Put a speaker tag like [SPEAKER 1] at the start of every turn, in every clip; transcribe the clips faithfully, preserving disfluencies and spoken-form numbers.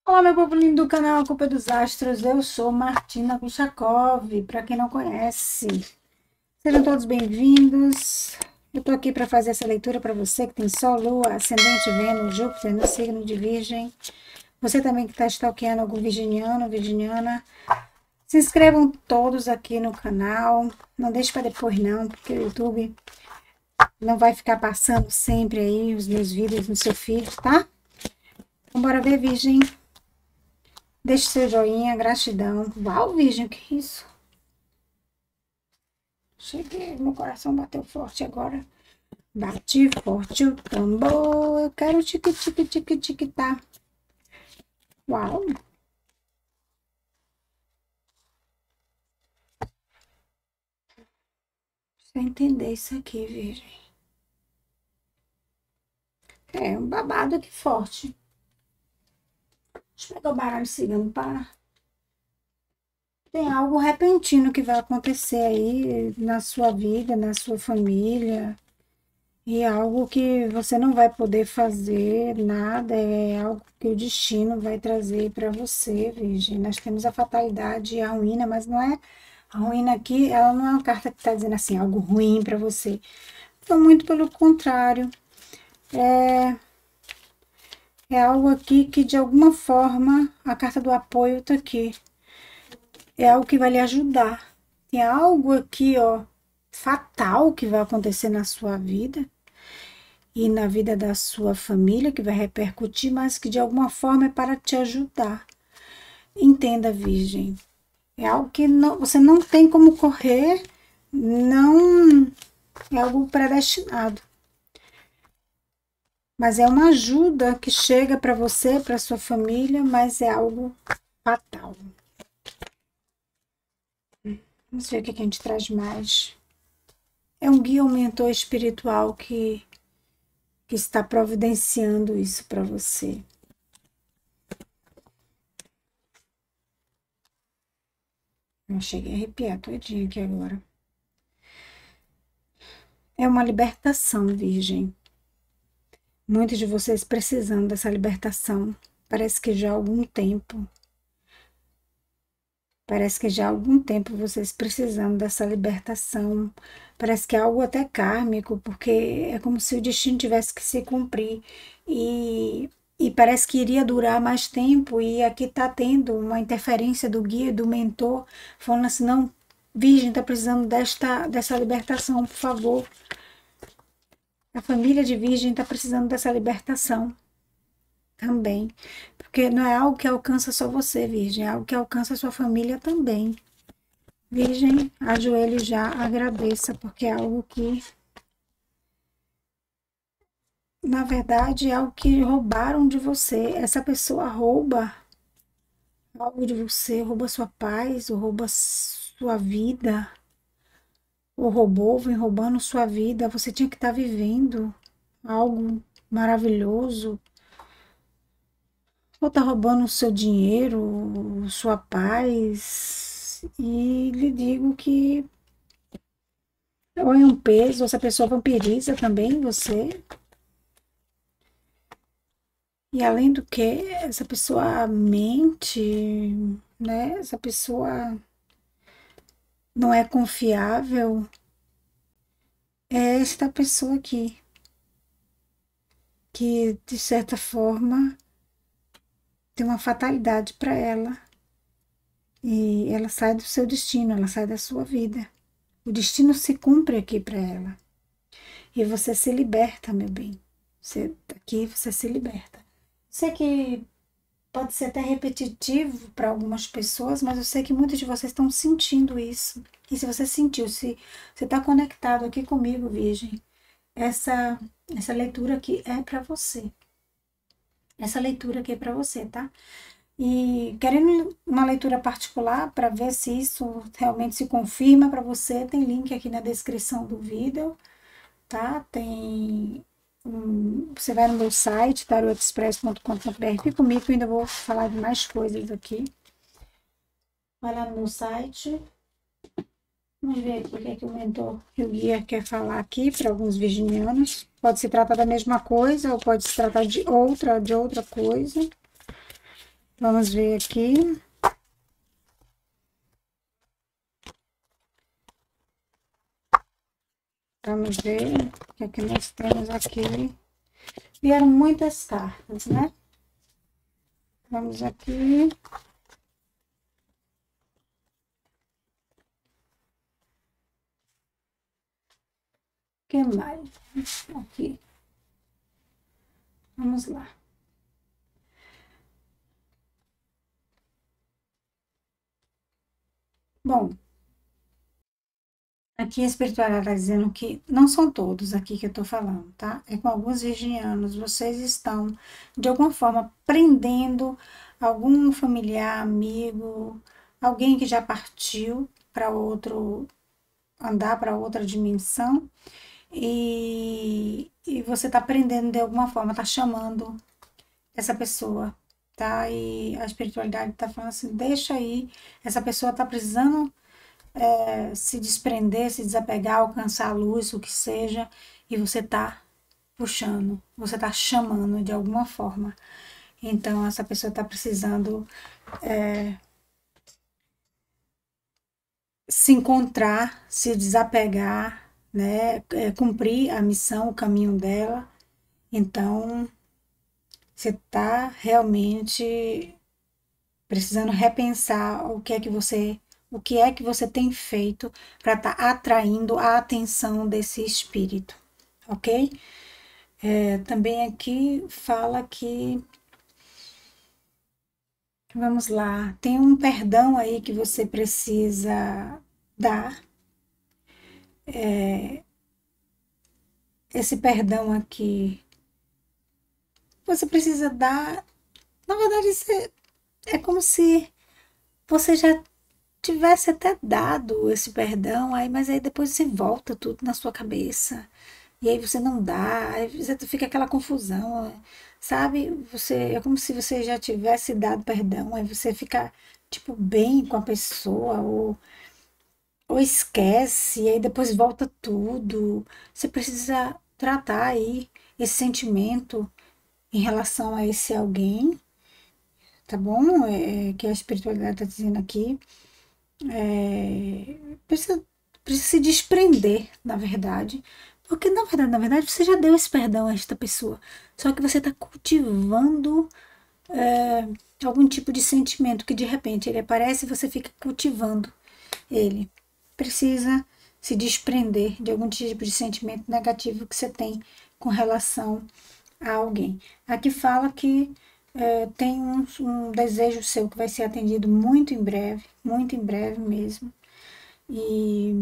[SPEAKER 1] Olá, meu povo lindo do canal Culpa dos Astros, eu sou Martina Kuchakov, para quem não conhece. Sejam todos bem-vindos. Eu tô aqui para fazer essa leitura para você que tem Sol, Lua, Ascendente, Vênus, Júpiter no signo de Virgem. Você também que está stalkeando algum virginiano, virginiana. Se inscrevam todos aqui no canal. Não deixe para depois não, porque o YouTube não vai ficar passando sempre aí os meus vídeos no seu feed, tá? Então bora ver, Virgem. Deixe seu joinha, gratidão. Uau, Virgem, que isso? Cheguei, meu coração bateu forte agora. Bate forte o tambor, eu quero tique, tique, tique, tique, tá. Uau. Precisa entender isso aqui, Virgem. É um babado aqui forte. Deixa eu pegar o baralho cigano para... Tem algo repentino que vai acontecer aí na sua vida, na sua família. E é algo que você não vai poder fazer nada, é algo que o destino vai trazer para você, Virgem. Nós temos a fatalidade e a ruína, mas não é... A ruína aqui, ela não é uma carta que está dizendo assim, algo ruim para você. Então, muito pelo contrário. É... É algo aqui que, de alguma forma, a carta do apoio tá aqui. É algo que vai lhe ajudar. Tem algo aqui, ó, fatal que vai acontecer na sua vida e na vida da sua família, que vai repercutir, mas que de alguma forma é para te ajudar. Entenda, Virgem. É algo que não, você não tem como correr, não é algo predestinado. Mas é uma ajuda que chega para você, para sua família, mas é algo fatal. Vamos ver o que a gente traz mais. É um guia, um mentor espiritual que, que está providenciando isso para você. Eu cheguei a arrepiar todinha aqui agora. É uma libertação, Virgem. Muitos de vocês precisando dessa libertação. Parece que já há algum tempo. Parece que já há algum tempo vocês precisando dessa libertação. Parece que é algo até kármico, porque é como se o destino tivesse que se cumprir. E, e parece que iria durar mais tempo. E aqui está tendo uma interferência do guia, do mentor, falando assim, não, Virgem, está precisando desta, dessa libertação, por favor. A família de Virgem está precisando dessa libertação também. Porque não é algo que alcança só você, Virgem, é algo que alcança a sua família também. Virgem, ajoelhe já, agradeça, porque é algo que, na verdade, é algo que roubaram de você. Essa pessoa rouba algo de você, rouba sua paz, ou rouba sua vida, ou roubou, vem roubando sua vida. Você tinha que estar vivendo algo maravilhoso, ou tá roubando o seu dinheiro, sua paz, e lhe digo que ou é um peso, essa pessoa vampiriza também você. E além do que, essa pessoa mente, né? Essa pessoa não é confiável. É esta pessoa aqui, que de certa forma tem uma fatalidade para ela. E ela sai do seu destino, ela sai da sua vida. O destino se cumpre aqui para ela. E você se liberta, meu bem. Você, aqui você se liberta. Sei que pode ser até repetitivo para algumas pessoas, mas eu sei que muitos de vocês estão sentindo isso. E se você sentiu, se você está conectado aqui comigo, Virgem, essa, essa leitura aqui é para você. Essa leitura aqui é para você, tá? E querendo uma leitura particular para ver se isso realmente se confirma para você, tem link aqui na descrição do vídeo, tá? Tem... Um, você vai no meu site, tarot express ponto com ponto br. Fica comigo que eu ainda vou falar de mais coisas aqui. Vai lá no meu site. Vamos ver aqui o que, é que o mentor e o guia quer falar aqui para alguns virginianos. Pode se tratar da mesma coisa ou pode se tratar de outra, de outra coisa. Vamos ver aqui. Vamos ver o que é que nós temos aqui. Vieram muitas cartas, né? Vamos aqui. O que mais? Aqui. Vamos lá. Bom, aqui a espiritualidade está dizendo que não são todos aqui que eu estou falando, tá? É com alguns virginianos. Vocês estão, de alguma forma, prendendo algum familiar, amigo, alguém que já partiu para outro, andar para outra dimensão. E, e você está prendendo de alguma forma, está chamando essa pessoa, tá? E a espiritualidade está falando assim, deixa aí, essa pessoa está precisando é, se desprender, se desapegar, alcançar a luz, o que seja, e você está puxando, você está chamando de alguma forma. Então, essa pessoa está precisando é, se encontrar, se desapegar, né? É, cumprir a missão, o caminho dela. Então, você está realmente precisando repensar o que é que você, o que é que você tem feito para estar tá atraindo a atenção desse espírito, ok? É, também aqui fala que, vamos lá, tem um perdão aí que você precisa dar. É, esse perdão aqui, você precisa dar. Na verdade, isso é, é como se você já tivesse até dado esse perdão, aí, mas aí depois você volta tudo na sua cabeça. E aí você não dá, aí você fica aquela confusão, sabe? Você, é como se você já tivesse dado perdão, aí você fica, tipo, bem com a pessoa, ou, ou esquece, e aí depois volta tudo. Você precisa tratar aí esse sentimento em relação a esse alguém, tá bom? É, é, que a espiritualidade está dizendo aqui. É, precisa, precisa se desprender, na verdade. Porque, na verdade, na verdade, você já deu esse perdão a esta pessoa. Só que você está cultivando é, algum tipo de sentimento que, de repente, ele aparece e você fica cultivando ele. Precisa se desprender de algum tipo de sentimento negativo que você tem com relação a alguém. Aqui fala que é, tem um, um desejo seu que vai ser atendido muito em breve, muito em breve mesmo, e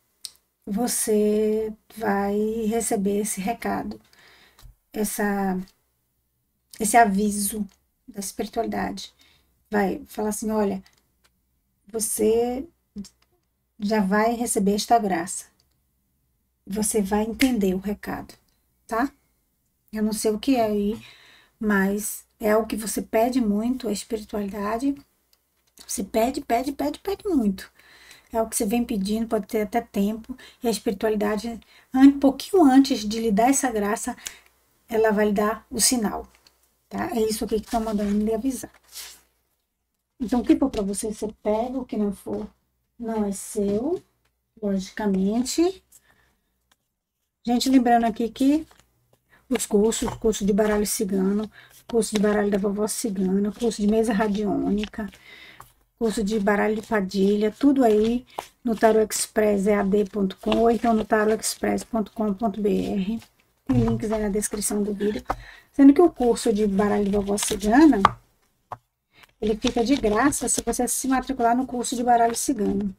[SPEAKER 1] você vai receber esse recado, essa, esse aviso da espiritualidade. Vai falar assim: olha, você já vai receber esta graça, você vai entender o recado, tá? Eu não sei o que é aí, mas é algo que você pede muito, a espiritualidade. Você pede, pede, pede, pede muito. É o que você vem pedindo, pode ter até tempo. E a espiritualidade, um pouquinho antes de lhe dar essa graça, ela vai lhe dar o sinal. Tá? É isso aqui que está mandando lhe avisar. Então, o que for para você, você pega. O que não for, não é seu, logicamente. Gente, lembrando aqui que os cursos, curso de baralho cigano, curso de baralho da vovó cigana, curso de mesa radiônica, curso de baralho de padilha, tudo aí no tarot express e a d ponto com ou então no tarot express ponto com ponto b r. Tem links aí na descrição do vídeo. Sendo que o curso de baralho de vovó cigana, ele fica de graça se você se matricular no curso de baralho cigano.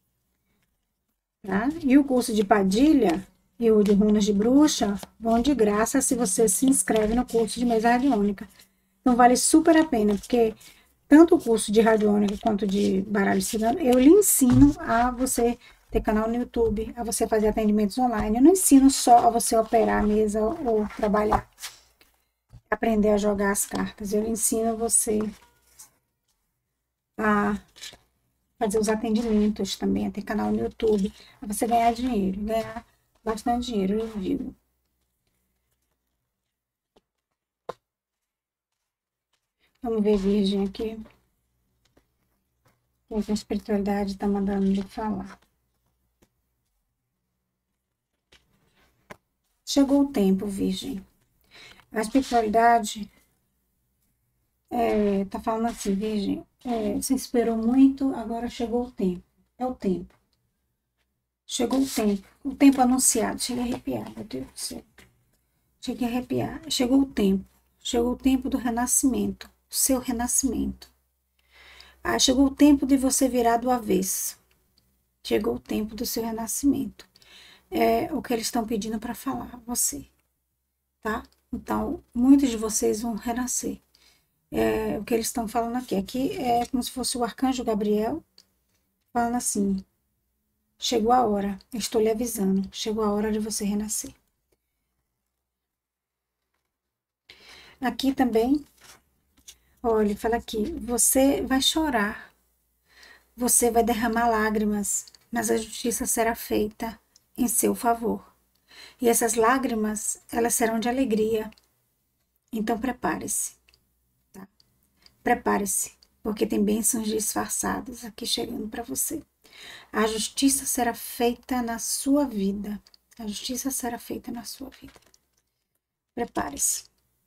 [SPEAKER 1] Tá? E o curso de padilha e o de runas de bruxa vão de graça se você se inscreve no curso de mesa radiônica. Então vale super a pena, porque tanto o curso de radiônica quanto de baralho cigano, eu lhe ensino a você ter canal no YouTube, a você fazer atendimentos online. Eu não ensino só a você operar a mesa ou, ou trabalhar, aprender a jogar as cartas. Eu lhe ensino você a fazer os atendimentos também, a ter canal no YouTube, a você ganhar dinheiro, ganhar bastante dinheiro, eu digo. Vamos ver, Virgem, aqui. O que a espiritualidade está mandando me falar. Chegou o tempo, Virgem. A espiritualidade é, tá falando assim, Virgem, é, você esperou muito, agora chegou o tempo. É o tempo. Chegou o tempo. O tempo anunciado. Cheguei a arrepiar, meu Deus do céu. Cheguei a arrepiar. Chegou o tempo. Chegou o tempo do renascimento. O seu renascimento. Ah, chegou o tempo de você virar do avesso. Chegou o tempo do seu renascimento. É o que eles estão pedindo para falar a você, tá? Então, muitos de vocês vão renascer. É, o que eles estão falando aqui. Aqui é como se fosse o arcanjo Gabriel falando assim: chegou a hora, estou lhe avisando, chegou a hora de você renascer. Aqui também, olha, fala aqui: você vai chorar, você vai derramar lágrimas, mas a justiça será feita em seu favor. E essas lágrimas, elas serão de alegria. Então prepare-se, tá? Prepare-se, porque tem bênçãos disfarçadas aqui chegando para você. A justiça será feita na sua vida. A justiça será feita na sua vida. Prepare-se.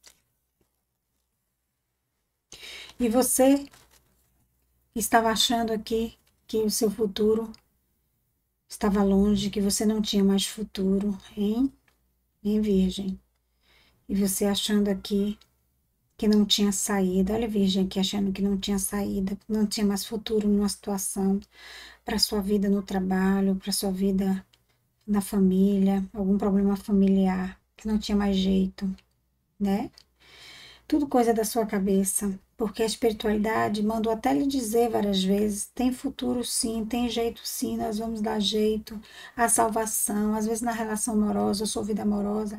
[SPEAKER 1] E você estava achando aqui que o seu futuro estava longe, que você não tinha mais futuro, hein? Hein, Virgem? E você achando aqui que não tinha saída. Olha a Virgem aqui achando que não tinha saída, não tinha mais futuro numa situação, para sua vida no trabalho, para sua vida na família, algum problema familiar, que não tinha mais jeito, né? Tudo coisa da sua cabeça, porque a espiritualidade mandou até lhe dizer várias vezes: tem futuro sim, tem jeito sim, nós vamos dar jeito, a salvação, às vezes na relação amorosa, sua vida amorosa,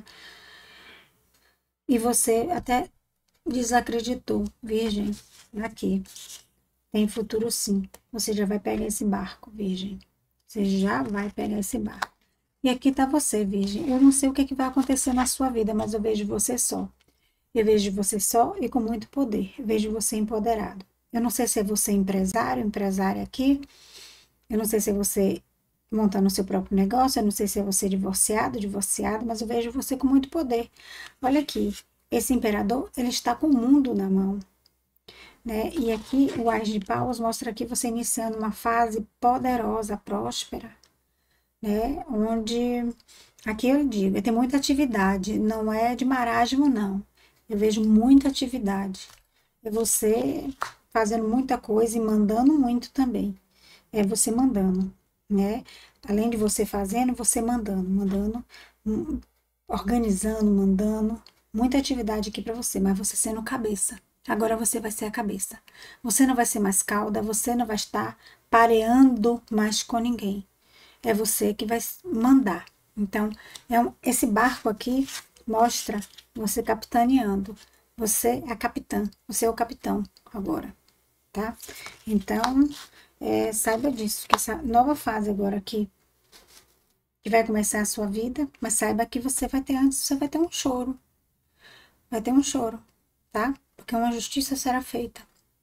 [SPEAKER 1] e você até desacreditou. Virgem, aqui, tem futuro sim, você já vai pegar esse barco, Virgem, você já vai pegar esse barco. E aqui tá você, Virgem, eu não sei o que, é que vai acontecer na sua vida, mas eu vejo você só. Eu vejo você só e com muito poder. Eu vejo você empoderado. Eu não sei se é você empresário, empresária aqui. Eu não sei se é você montando o seu próprio negócio. Eu não sei se é você divorciado, divorciado, mas eu vejo você com muito poder. Olha aqui, esse imperador, ele está com o mundo na mão, né? E aqui o Ás de Paus mostra aqui você iniciando uma fase poderosa, próspera, né? Onde, aqui eu digo, tem muita atividade, não é de marasmo, não. Eu vejo muita atividade. É você fazendo muita coisa e mandando muito também. É você mandando, né? Além de você fazendo, você mandando, mandando, organizando, mandando. Muita atividade aqui para você, mas você sendo cabeça. Agora você vai ser a cabeça. Você não vai ser mais cauda, você não vai estar pareando mais com ninguém. É você que vai mandar. Então, é um, esse barco aqui mostra você capitaneando. Você é a capitã, você é o capitão agora, tá? Então, é, saiba disso, que essa nova fase agora aqui, que vai começar a sua vida, mas saiba que você vai ter antes, você vai ter um choro. Vai ter um choro, tá? Porque uma justiça será feita.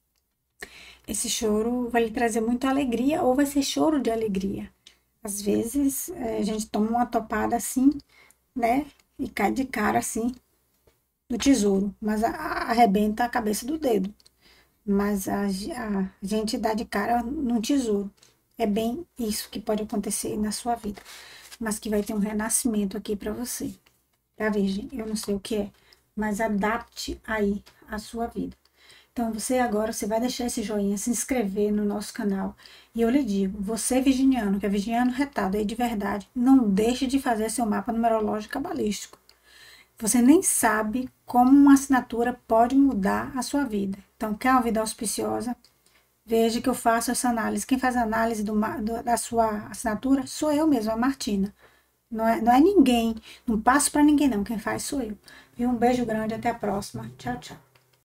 [SPEAKER 1] Esse choro vai lhe trazer muita alegria, ou vai ser choro de alegria. Às vezes, a gente toma uma topada assim, né? E cai de cara assim, no tesouro, mas a, a, arrebenta a cabeça do dedo. Mas a, a gente dá de cara no tesouro. É bem isso que pode acontecer na sua vida. Mas que vai ter um renascimento aqui para você. Tá, Virgem? Eu não sei o que é, mas adapte aí a sua vida. Então, você agora, você vai deixar esse joinha, se inscrever no nosso canal. E eu lhe digo, você virginiano, que é virginiano retado aí de verdade, não deixe de fazer seu mapa numerológico cabalístico. Você nem sabe como uma assinatura pode mudar a sua vida. Então, quer uma vida auspiciosa? Veja que eu faço essa análise. Quem faz a análise do, do, da sua assinatura sou eu mesma, a Martina. Não é, não é ninguém, não passo para ninguém não, quem faz sou eu. E um beijo grande, até a próxima. Tchau, tchau.